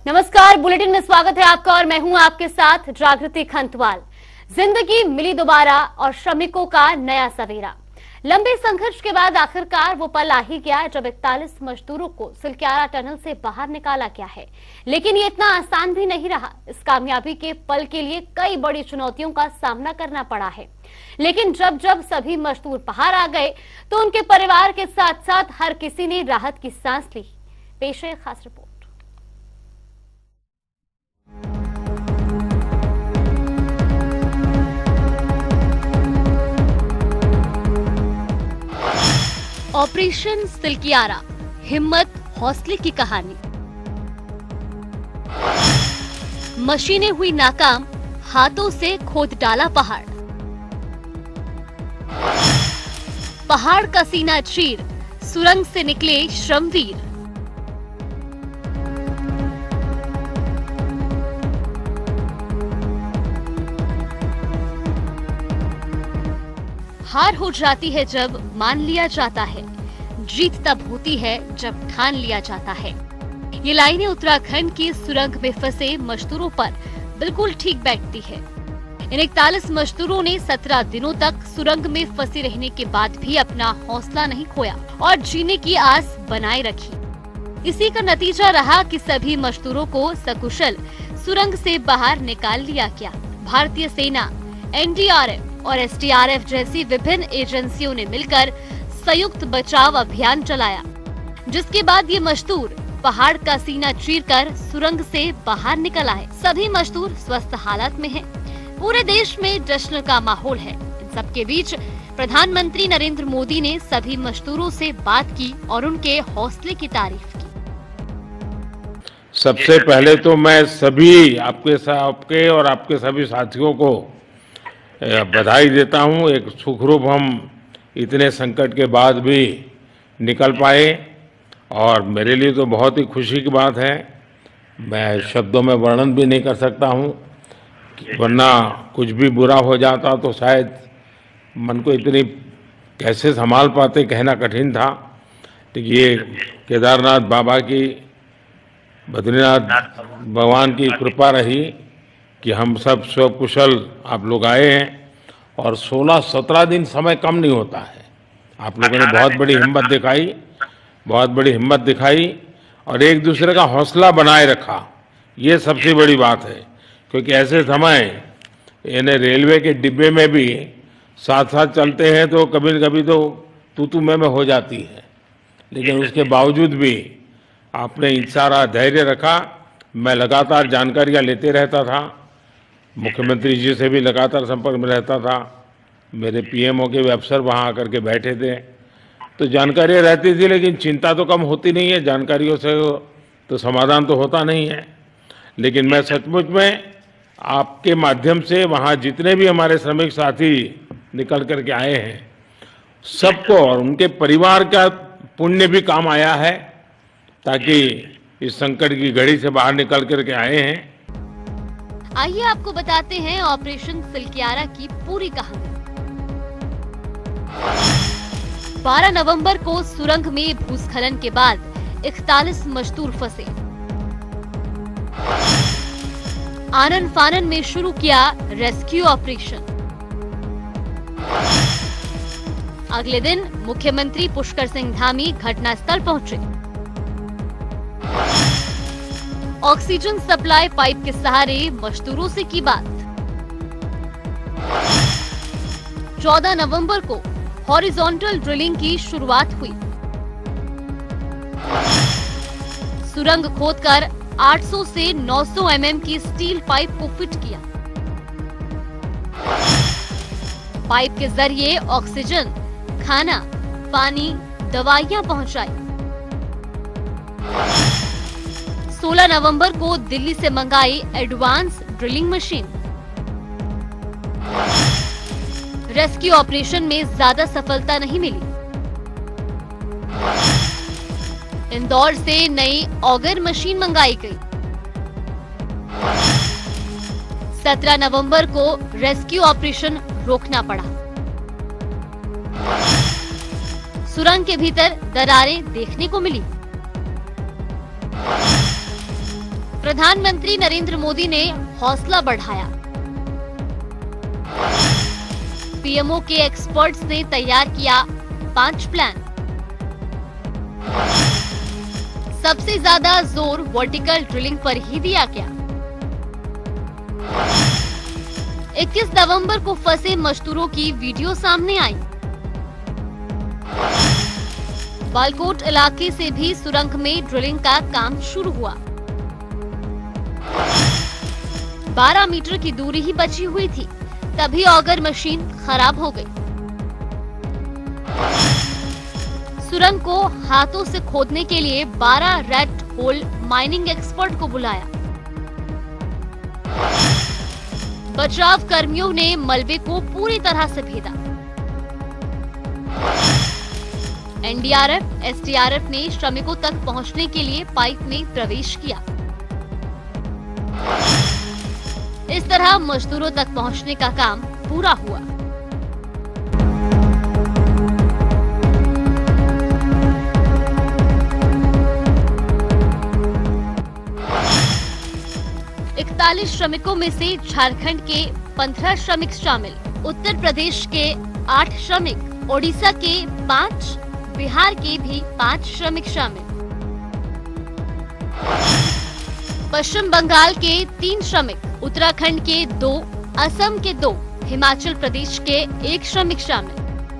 नमस्कार, बुलेटिन में स्वागत है आपका और मैं हूं आपके साथ जागृति खंतवाल। जिंदगी मिली दोबारा और श्रमिकों का नया सवेरा। लंबे संघर्ष के बाद आखिरकार वो पल आ ही गया जब 41 मजदूरों को सिलक्यारा टनल से बाहर निकाला गया है। लेकिन ये इतना आसान भी नहीं रहा। इस कामयाबी के पल के लिए कई बड़ी चुनौतियों का सामना करना पड़ा है। लेकिन जब जब सभी मजदूर बाहर आ गए तो उनके परिवार के साथ साथ हर किसी ने राहत की सांस ली। पेश है खास रिपोर्ट। ऑपरेशन सिलक्यारा, हिम्मत हौसले की कहानी। मशीनें हुई नाकाम, हाथों से खोद डाला पहाड़। पहाड़ का सीना चीर, सुरंग से निकले श्रमवीर। हार हो जाती है जब मान लिया जाता है, जीत तब होती है जब ठान लिया जाता है। ये लाइनें उत्तराखंड की सुरंग में फंसे मजदूरों पर बिल्कुल ठीक बैठती है। इन 41 मजदूरों ने 17 दिनों तक सुरंग में फंसे रहने के बाद भी अपना हौसला नहीं खोया और जीने की आस बनाए रखी। इसी का नतीजा रहा कि सभी मजदूरों को सकुशल सुरंग से बाहर निकाल लिया गया। भारतीय सेना, एनडीआरएफ और एसडीआरएफ जैसी विभिन्न एजेंसियों ने मिलकर संयुक्त बचाव अभियान चलाया, जिसके बाद ये मजदूर पहाड़ का सीना चीरकर सुरंग से बाहर निकल आए। सभी मजदूर स्वस्थ हालत में हैं। पूरे देश में जश्न का माहौल है। इन सबके बीच प्रधानमंत्री नरेंद्र मोदी ने सभी मजदूरों से बात की और उनके हौसले की तारीफ की। सबसे पहले तो मैं सभी आपके और आपके सभी साथियों को बधाई देता हूं। एक सुखरूप हम इतने संकट के बाद भी निकल पाए और मेरे लिए तो बहुत ही खुशी की बात है। मैं शब्दों में वर्णन भी नहीं कर सकता हूं, वरना कुछ भी बुरा हो जाता तो शायद मन को इतनी कैसे संभाल पाते कहना कठिन था। तो ये केदारनाथ बाबा की, बद्रीनाथ भगवान की कृपा रही कि हम सब स्वकुशल आप लोग आए हैं और 16-17 दिन समय कम नहीं होता है। आप लोगों ने बहुत बड़ी हिम्मत दिखाई और एक दूसरे का हौसला बनाए रखा। ये सबसे बड़ी बात है, क्योंकि ऐसे समय यानी रेलवे के डिब्बे में भी साथ साथ चलते हैं तो कभी न कभी तो तू मैं हो जाती है, लेकिन उसके बावजूद भी आपने सारा धैर्य रखा। मैं लगातार जानकारियां लेते रहता था, मुख्यमंत्री जी से भी लगातार संपर्क में रहता था। मेरे पीएमओ के भी अफसर वहाँ आकर के बैठे थे, तो जानकारियाँ रहती थी, लेकिन चिंता तो कम होती नहीं है। जानकारियों से तो समाधान तो होता नहीं है। लेकिन मैं सचमुच में आपके माध्यम से वहाँ जितने भी हमारे श्रमिक साथी निकल करके आए हैं, सबको और उनके परिवार का पुण्य भी काम आया है, ताकि इस संकट की घड़ी से बाहर निकल करके आए हैं। आइए आपको बताते हैं ऑपरेशन सिलक्यारा की पूरी कहानी। 12 नवंबर को सुरंग में भूस्खलन के बाद 41 मजदूर फंसे। आनन फानन में शुरू किया रेस्क्यू ऑपरेशन। अगले दिन मुख्यमंत्री पुष्कर सिंह धामी घटनास्थल पहुंचे। ऑक्सीजन सप्लाई पाइप के सहारे मजदूरों से की बात। 14 नवंबर को हॉरिजॉन्टल ड्रिलिंग की शुरुआत हुई। सुरंग खोदकर 800 से 900 mm की स्टील पाइप को फिट किया। पाइप के जरिए ऑक्सीजन, खाना, पानी, दवाइयां पहुंचाई। 16 नवंबर को दिल्ली से मंगाई advance drilling machine. Rescue operation में ज्यादा सफलता नहीं मिली। इंदौर से नई ऑगर मशीन मंगाई गई। 17 नवंबर को रेस्क्यू ऑपरेशन रोकना पड़ा। सुरंग के भीतर दरारें देखने को मिली। प्रधानमंत्री नरेंद्र मोदी ने हौसला बढ़ाया। पीएमओ के एक्सपर्ट्स ने तैयार किया 5 प्लान। सबसे ज्यादा जोर वर्टिकल ड्रिलिंग पर ही दिया गया। 21 नवंबर को फंसे मजदूरों की वीडियो सामने आई। बालकोट इलाके से भी सुरंग में ड्रिलिंग का काम शुरू हुआ। 12 मीटर की दूरी ही बची हुई थी, तभी ऑगर मशीन खराब हो गई। सुरंग को हाथों से खोदने के लिए 12 रेड होल माइनिंग एक्सपर्ट को बुलाया। बचाव कर्मियों ने मलबे को पूरी तरह से भेदा। एनडीआरएफ, एसडीआरएफ ने श्रमिकों तक पहुंचने के लिए पाइप में प्रवेश किया। इस तरह मजदूरों तक पहुंचने का काम पूरा हुआ। इकतालीस श्रमिकों में से झारखंड के 15 श्रमिक शामिल, उत्तर प्रदेश के 8 श्रमिक, ओडिशा के 5, बिहार के भी 5 श्रमिक शामिल, पश्चिम बंगाल के 3 श्रमिक, उत्तराखंड के 2, असम के 2, हिमाचल प्रदेश के 1 श्रमिक शामिल।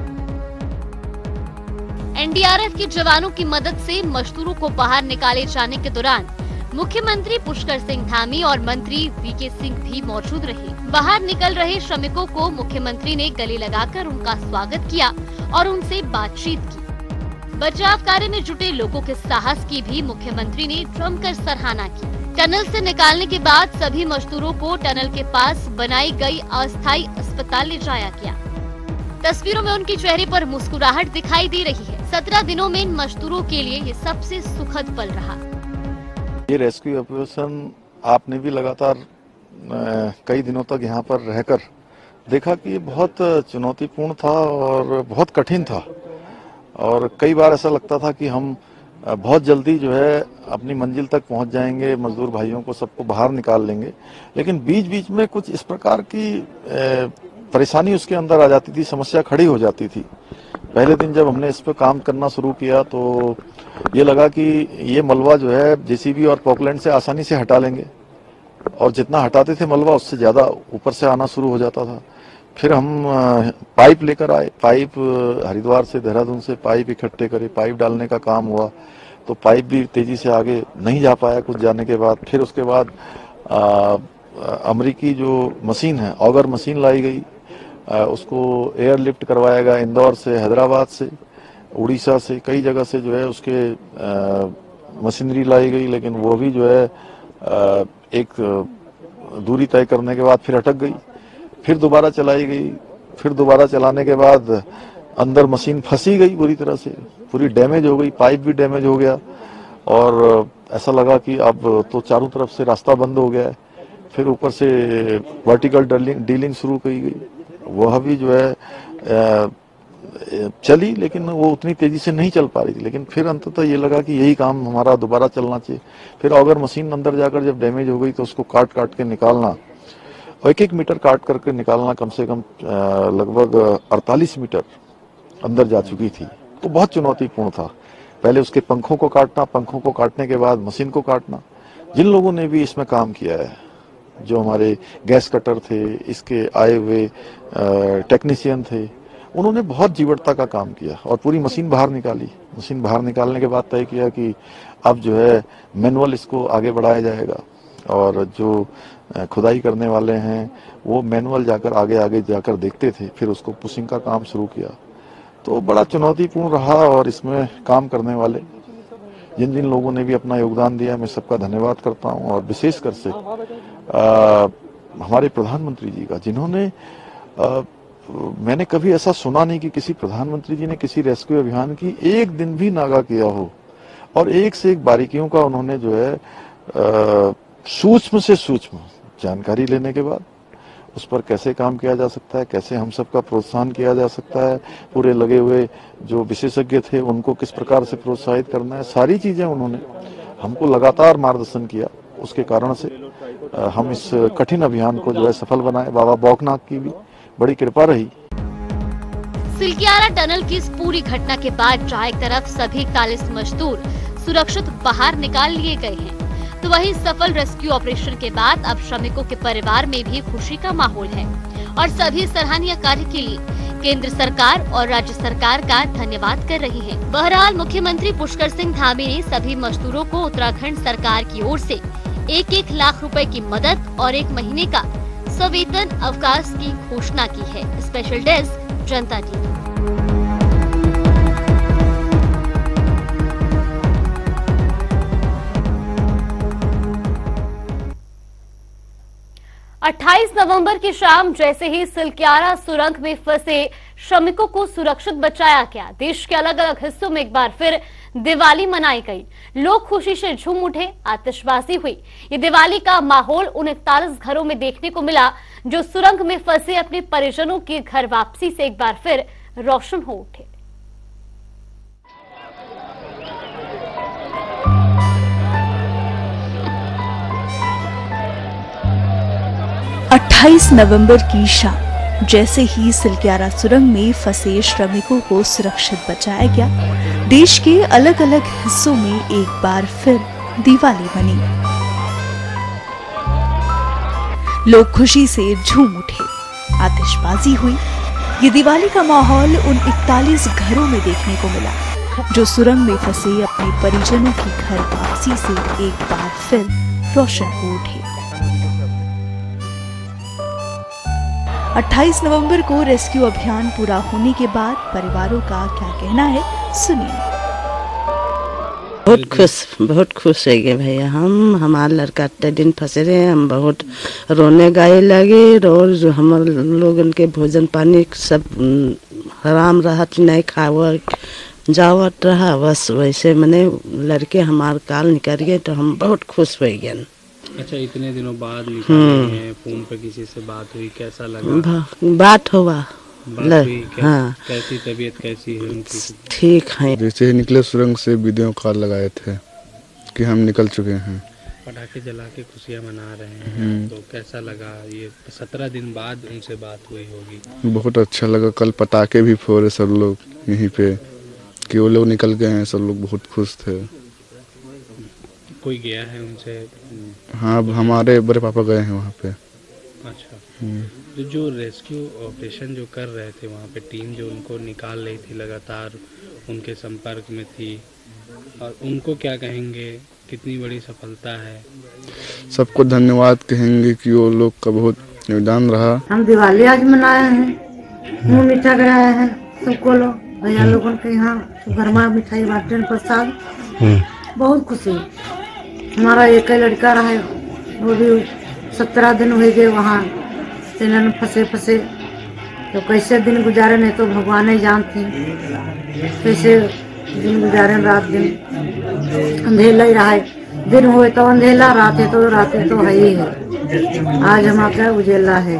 एनडीआरएफ के जवानों की मदद से मजदूरों को बाहर निकाले जाने के दौरान मुख्यमंत्री पुष्कर सिंह धामी और मंत्री वीके सिंह भी मौजूद रहे। बाहर निकल रहे श्रमिकों को मुख्यमंत्री ने गले लगाकर उनका स्वागत किया और उनसे बातचीत की। बचाव कार्य में जुटे लोगों के साहस की भी मुख्यमंत्री ने जमकर सराहना की। टनल से निकालने के बाद सभी मजदूरों को टनल के पास बनाई गई अस्थायी अस्पताल ले जाया गया। तस्वीरों में उनके चेहरे पर मुस्कुराहट दिखाई दे रही है। 17 दिनों में इन मजदूरों के लिए ये सबसे सुखद पल रहा। ये रेस्क्यू ऑपरेशन आपने भी लगातार कई दिनों तक यहाँ पर रहकर देखा कि ये बहुत चुनौतीपूर्ण था और बहुत कठिन था, और कई बार ऐसा लगता था कि हम बहुत जल्दी जो है अपनी मंजिल तक पहुंच जाएंगे, मजदूर भाइयों को सबको बाहर निकाल लेंगे, लेकिन बीच बीच में कुछ इस प्रकार की परेशानी उसके अंदर आ जाती थी, समस्या खड़ी हो जाती थी। पहले दिन जब हमने इस पर काम करना शुरू किया तो ये लगा कि ये मलबा जो है जेसीबी और पॉकलैंड से आसानी से हटा लेंगे, और जितना हटाते थे मलबा उससे ज्यादा ऊपर से आना शुरू हो जाता था। फिर हम पाइप लेकर आए, पाइप हरिद्वार से, देहरादून से पाइप इकट्ठे करे, पाइप डालने का काम हुआ, तो पाइप भी तेजी से आगे नहीं जा पाया कुछ जाने के बाद। फिर उसके बाद अमेरिकी जो मशीन है, ऑगर मशीन लाई गई, उसको एयरलिफ्ट करवाया गया इंदौर से, हैदराबाद से, उड़ीसा से, कई जगह से जो है उसके मशीनरी लाई गई, लेकिन वो भी जो है एक दूरी तय करने के बाद फिर अटक गई। फिर दोबारा चलाई गई, फिर दोबारा चलाने के बाद अंदर मशीन फंसी गई पूरी तरह से, पूरी डैमेज हो गई, पाइप भी डैमेज हो गया, और ऐसा लगा कि अब तो चारों तरफ से रास्ता बंद हो गया है। फिर ऊपर से वर्टिकल डीलिंग शुरू की गई, वह भी जो है चली, लेकिन वो उतनी तेजी से नहीं चल पा रही थी। लेकिन फिर अंततः ये लगा कि यही काम हमारा दोबारा चलना चाहिए। फिर अगर मशीन अंदर जाकर जब डैमेज हो गई तो उसको काट काट के निकालना, और 1-1 मीटर काट करके निकालना, कम से कम लगभग 48 मीटर अंदर जा चुकी थी, तो बहुत चुनौतीपूर्ण था। पहले उसके पंखों को काटना, पंखों को काटने के बाद मशीन को काटना। जिन लोगों ने भी इसमें काम किया है, जो हमारे गैस कटर थे, इसके आए हुए टेक्नीशियन थे, उन्होंने बहुत जीवटता का काम किया और पूरी मशीन बाहर निकाली। मशीन बाहर निकालने के बाद तय किया कि अब जो है मैनुअल इसको आगे बढ़ाया जाएगा, और जो खुदाई करने वाले हैं वो मैनुअल जाकर आगे आगे जाकर देखते थे। फिर उसको पुशिंग का काम शुरू किया, तो बड़ा चुनौतीपूर्ण रहा। और इसमें काम करने वाले जिन जिन लोगों ने भी अपना योगदान दिया, मैं सबका धन्यवाद करता हूं, और विशेषकर से हमारे प्रधानमंत्री जी का, जिन्होंने मैंने कभी ऐसा सुना नहीं कि किसी प्रधानमंत्री जी ने किसी रेस्क्यू अभियान की एक दिन भी नागा किया हो, और एक से एक बारीकियों का उन्होंने जो है सूक्ष्म से सूक्ष्म जानकारी लेने के बाद उस पर कैसे काम किया जा सकता है, कैसे हम सबका प्रोत्साहन किया जा सकता है, पूरे लगे हुए जो विशेषज्ञ थे उनको किस प्रकार से प्रोत्साहित करना है, सारी चीजें उन्होंने हमको लगातार मार्गदर्शन किया। उसके कारण से हम इस कठिन अभियान को जो है सफल बनाए। बाबा बौकनाथ की भी बड़ी कृपा रही। सिलक्यारा टनल की इस पूरी घटना के बाद जहां एक तरफ सभी 41 मजदूर सुरक्षित बाहर निकाल लिए गए हैं, तो वहीं सफल रेस्क्यू ऑपरेशन के बाद अब श्रमिकों के परिवार में भी खुशी का माहौल है और सभी सराहनीय कार्य के लिए केंद्र सरकार और राज्य सरकार का धन्यवाद कर रही है। बहरहाल मुख्यमंत्री पुष्कर सिंह धामी ने सभी मजदूरों को उत्तराखंड सरकार की ओर से 1-1 लाख रुपए की मदद और 1 महीने का सवेतन अवकाश की घोषणा की है। Special desk Janta TV. 28 नवंबर की शाम जैसे ही सिलक्यारा सुरंग में फंसे श्रमिकों को सुरक्षित बचाया गया, देश के अलग अलग हिस्सों में एक बार फिर दिवाली मनाई गई। लोग खुशी से झूम उठे, आतिशबाजी हुई। ये दिवाली का माहौल उन 41 घरों में देखने को मिला जो सुरंग में फंसे अपने परिजनों की घर वापसी से एक बार फिर रोशन हो उठे। अट्ठाईस नवंबर की शाम जैसे ही सिलक्यारा सुरंग में फंसे श्रमिकों को सुरक्षित बचाया गया, देश के अलग अलग हिस्सों में एक बार फिर दिवाली मनी। लोग खुशी से झूम उठे, आतिशबाजी हुई। ये दिवाली का माहौल उन 41 घरों में देखने को मिला जो सुरंग में फंसे अपने परिजनों की घर वापसी से एक बार फिर रोशन हो उठे। 28 नवंबर को रेस्क्यू अभियान पूरा होने के बाद परिवारों का क्या कहना है, सुनिए। बहुत खुश है भैया। हमारे लड़का इतने दिन फंसे रहे, हम बहुत रोने गाए लगे और जो हमारे लोगन के भोजन पानी सब हराम रहा, नहीं खावा जावत रहा, बस वैसे मैंने लड़के हमारे काल निकल गए तो हम बहुत खुश हो गए। अच्छा, इतने दिनों बाद निकाले हैं, फोन पे किसी से बात हुई, कैसा लगा? बात हुआ, हाँ। कैसी तबीयत कैसी है उनकी? ठीक है। जैसे ही निकले सुरंग से वीडियो कॉल लगाए थे कि हम निकल चुके हैं। पटाखे जला के खुशियाँ मना रहे हैं, तो कैसा लगा? ये 17 दिन बाद उनसे बात हुई होगी। बहुत अच्छा लगा। कल पटाखे भी फोड़े सब लोग यहीं पे कि वो लोग निकल गए हैं, सब लोग बहुत खुश थे। कोई गया है उनसे? हाँ, हमारे बड़े पापा गए हैं वहाँ पे। अच्छा, तो जो रेस्क्यू ऑपरेशन जो कर रहे थे वहाँ पे टीम जो उनको निकाल रही थी, लगातार उनके संपर्क में थी, और उनको क्या कहेंगे, कितनी बड़ी सफलता है? सबको धन्यवाद कहेंगे कि वो लोग का बहुत योगदान रहा। हम दिवाली आज मनाए हैं, मुँह मीठा कराया है सबको लोग, भैया लोगों के यहाँ गरमा मिठाई बांटे, प्रसाद, बहुत खुशी। हमारा एक ही लड़का रहा है, वो भी 17 दिन हो गए वहाँ ट्रेन फंसे तो कैसे दिन गुजारे, नहीं तो भगवान ही जानती कैसे दिन गुजारे। रात दिन अंधेला ही रहा है, दिन हुए तो अंधेला, रात है तो है ही है। आज हमारा उजेला है।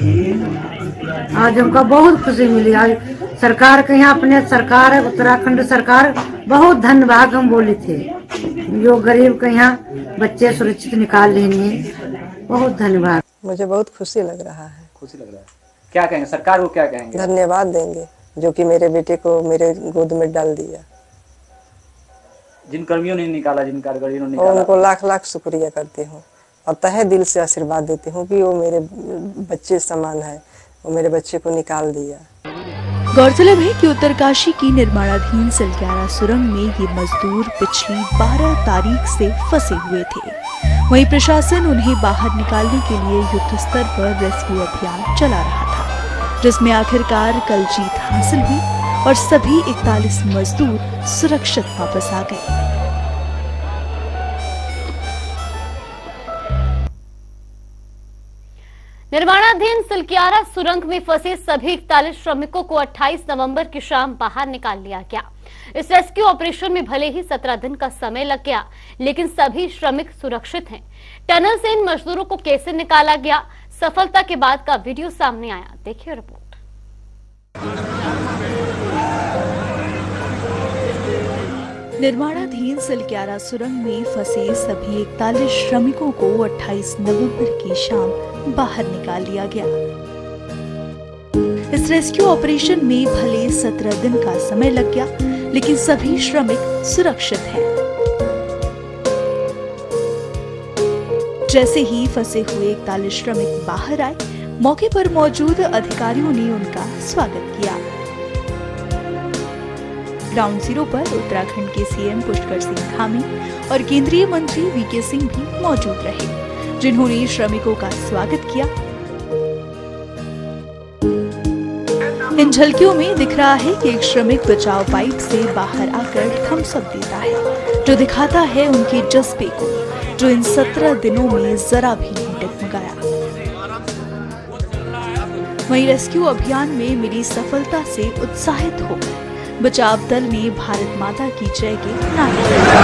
आज हमको बहुत खुशी मिली। आज सरकार के यहाँ अपने सरकार है, उत्तराखंड सरकार, बहुत धन्यवाद हम बोले थे। जो गरीब के यहाँ बच्चे सुरक्षित निकाल लेंगे, बहुत धन्यवाद। मुझे बहुत खुशी लग रहा है। खुशी लग रहा है। क्या कहेंगे सरकार को, क्या कहेंगे? धन्यवाद देंगे जो कि मेरे बेटे को मेरे गोद में डाल दिया। जिन कर्मियों ने निकाला, जिन कारीगरों ने निकाला, उनको लाख लाख शुक्रिया करती हूँ और तहे दिल से आशीर्वाद देती हूँ कि वो मेरे बच्चे समान है, वो मेरे बच्चे को निकाल दिया। गौरतलब है कि उत्तरकाशी की निर्माणाधीन सिलक्यारा सुरंग में ये मजदूर पिछली 12 तारीख से फंसे हुए थे। वहीं प्रशासन उन्हें बाहर निकालने के लिए युद्ध स्तर पर रेस्क्यू अभियान चला रहा था, जिसमें आखिरकार कल जीत हासिल हुई और सभी 41 मजदूर सुरक्षित वापस आ गए। निर्माणाधीन सिलक्यारा सुरंग में फंसे सभी 41 श्रमिकों को 28 नवंबर की शाम बाहर निकाल लिया गया। इस रेस्क्यू ऑपरेशन में भले ही 17 दिन का समय लग गया, लेकिन सभी श्रमिक सुरक्षित हैं। टनल से इन मजदूरों को कैसे निकाला गया, सफलता के बाद का वीडियो सामने आया, देखिए रिपोर्ट। निर्माणाधीन सिलक्यारा सुरंग में फंसे सभी 41 श्रमिकों को 28 नवंबर की शाम बाहर निकाल लिया गया। इस रेस्क्यू ऑपरेशन में भले 17 दिन का समय लग गया, लेकिन सभी श्रमिक सुरक्षित हैं। जैसे ही फंसे हुए 41 श्रमिक बाहर आए, मौके पर मौजूद अधिकारियों ने उनका स्वागत किया। ग्राउंड जीरो पर उत्तराखंड के सीएम पुष्कर सिंह धामी और केंद्रीय मंत्री वीके सिंह भी मौजूद रहे, जिन्होंने श्रमिकों का स्वागत किया। इन झलकियों में दिख रहा है कि एक श्रमिक बचाव पाइप से बाहर आकर थम्स अप देता है, जो दिखाता है उनके जज्बे को, जो इन 17 दिनों में जरा भी नहीं डगमगाया। वहीं रेस्क्यू अभियान में मिली सफलता से उत्साहित होकर बचाव दल ने भारत माता की जय के नारे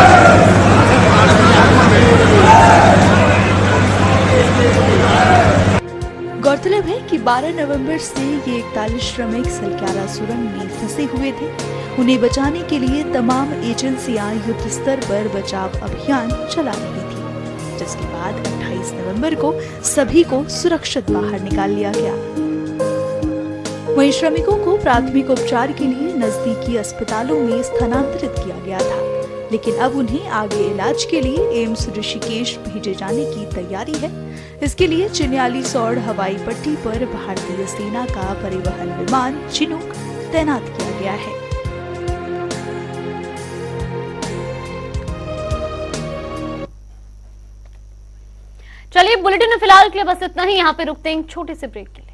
गौरतलब है कि 12 नवंबर से ये 41 श्रमिक सिलक्यारा सुरंग में फंसे हुए थे। उन्हें बचाने के लिए तमाम एजेंसियां युद्ध स्तर पर बचाव अभियान चला रही थी, जिसके बाद 28 नवंबर को सभी को सुरक्षित बाहर निकाल लिया गया। वहीं श्रमिकों को प्राथमिक उपचार के लिए नजदीकी अस्पतालों में स्थानांतरित किया गया था, लेकिन अब उन्हें आगे इलाज के लिए एम्स ऋषिकेश भेजे जाने की तैयारी है। इसके लिए चिन्यालीसौड़ हवाई पट्टी पर भारतीय सेना का परिवहन विमान चिनूक तैनात किया गया है। चलिए, बुलेटिन में फिलहाल के लिए बस इतना ही। यहाँ पे रुकते हैं छोटे से ब्रेक के लिए।